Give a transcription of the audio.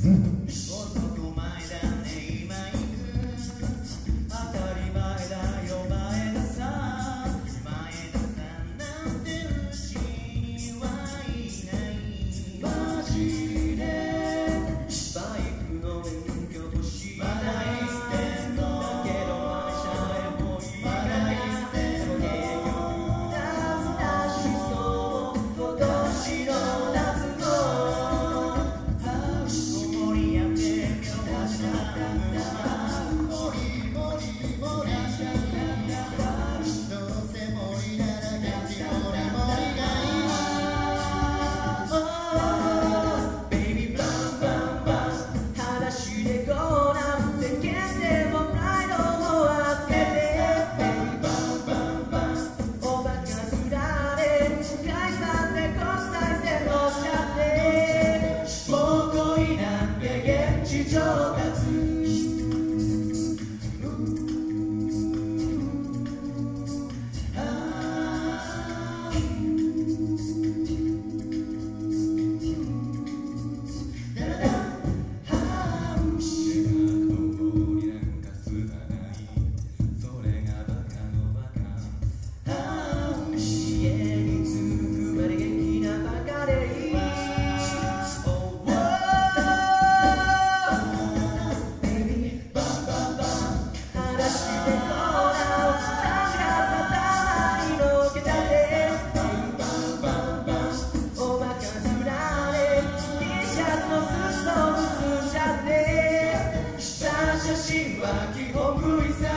男前だね今行く当たり前だよ前田さんなんてうちにはいないマジでバイクの免許欲しいまだ言ってんのだけどマネシャへもいいまだ言ってんの結局懐かしそう今年の夏のここにやってみよう写真は基本無理さ